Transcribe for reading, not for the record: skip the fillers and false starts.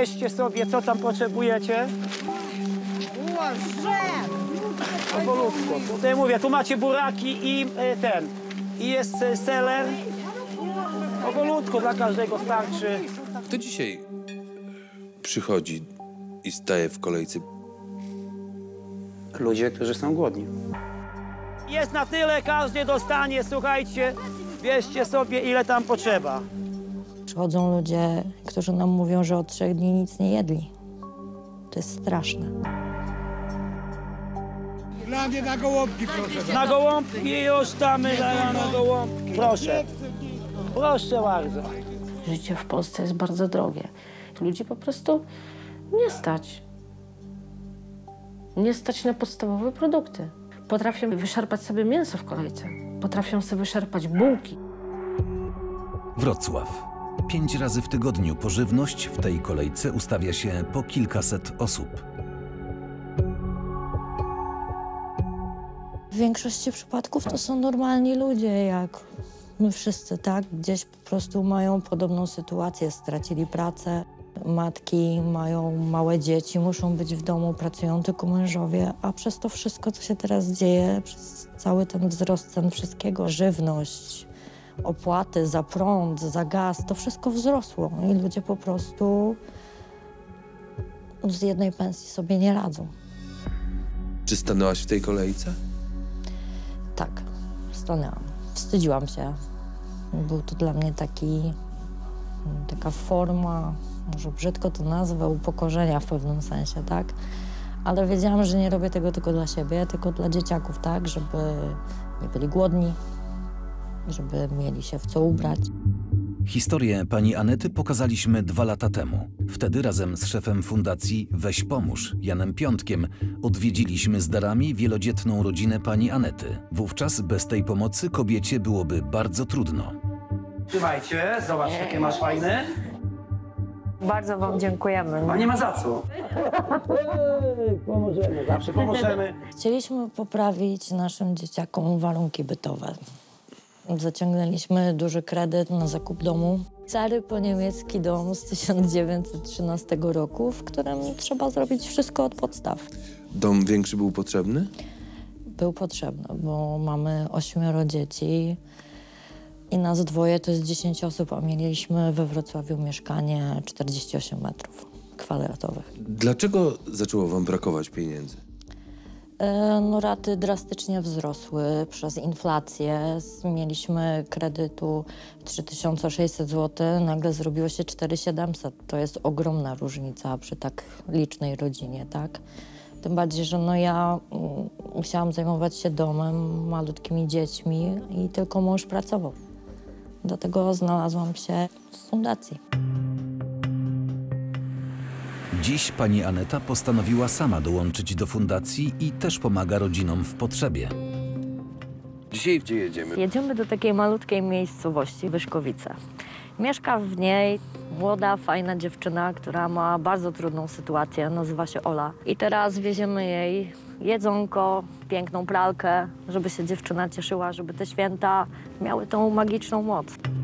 wieźcie sobie, co tam potrzebujecie. Powolutku. Tutaj mówię, tu macie buraki i i jest seler. Powolutku, dla każdego starczy. Kto dzisiaj przychodzi i staje w kolejce? Ludzie, którzy są głodni. Jest na tyle, każdy dostanie, słuchajcie, bierzcie sobie ile tam potrzeba. Przychodzą ludzie, którzy nam mówią, że od 3 dni nic nie jedli. To jest straszne. Dla mnie na gołąbki, proszę. Na gołąbki już tam, na gołąbki. Proszę. Proszę bardzo. Życie w Polsce jest bardzo drogie. Ludzi po prostu nie stać. Nie stać na podstawowe produkty. Potrafią wyszarpać sobie mięso w kolejce. Potrafią sobie wyszarpać bułki. Wrocław. 5 razy w tygodniu pożywność w tej kolejce ustawia się po kilkaset osób. W większości przypadków to są normalni ludzie, jak my wszyscy, tak? Gdzieś po prostu mają podobną sytuację, stracili pracę. Matki mają małe dzieci, muszą być w domu, pracują tylko mężowie, a przez to wszystko, co się teraz dzieje, przez cały ten wzrost cen wszystkiego, żywność, opłaty za prąd, za gaz, to wszystko wzrosło i ludzie po prostu z jednej pensji sobie nie radzą. Czy stanęłaś w tej kolejce? Tak, stanęłam. Wstydziłam się. Był to dla mnie taka forma, może brzydko to nazwę, upokorzenia w pewnym sensie, tak? Ale wiedziałam, że nie robię tego tylko dla siebie, tylko dla dzieciaków, tak? Żeby nie byli głodni, żeby mieli się w co ubrać. Historię pani Anety pokazaliśmy 2 lata temu. Wtedy razem z szefem fundacji Weź Pomóż, Janem Piątkiem, odwiedziliśmy z darami wielodzietną rodzinę pani Anety. Wówczas bez tej pomocy kobiecie byłoby bardzo trudno. Trzymajcie, zobacz, jakie masz fajne. Bardzo wam dziękujemy. A nie ma za co. Pomożemy, zawsze pomożemy. Chcieliśmy poprawić naszym dzieciakom warunki bytowe. Zaciągnęliśmy duży kredyt na zakup domu. Stary po-niemiecki dom z 1913 roku, w którym trzeba zrobić wszystko od podstaw. Dom większy był potrzebny? Był potrzebny, bo mamy 8 dzieci i nas dwoje to jest 10 osób, a mieliśmy we Wrocławiu mieszkanie 48 metrów kwadratowych. Dlaczego zaczęło wam brakować pieniędzy? No, raty drastycznie wzrosły przez inflację. Mieliśmy kredytu 3600 zł, nagle zrobiło się 4700. To jest ogromna różnica przy tak licznej rodzinie, tak? Tym bardziej, że ja musiałam zajmować się domem, malutkimi dziećmi i tylko mąż pracował. Dlatego znalazłam się w fundacji. Dziś pani Aneta postanowiła sama dołączyć do fundacji i też pomaga rodzinom w potrzebie. Dzisiaj gdzie jedziemy? Jedziemy do takiej malutkiej miejscowości, Wyszkowice. Mieszka w niej młoda, fajna dziewczyna, która ma bardzo trudną sytuację, nazywa się Ola. I teraz wieziemy jej jedzonko, piękną pralkę, żeby się dziewczyna cieszyła, żeby te święta miały tą magiczną moc.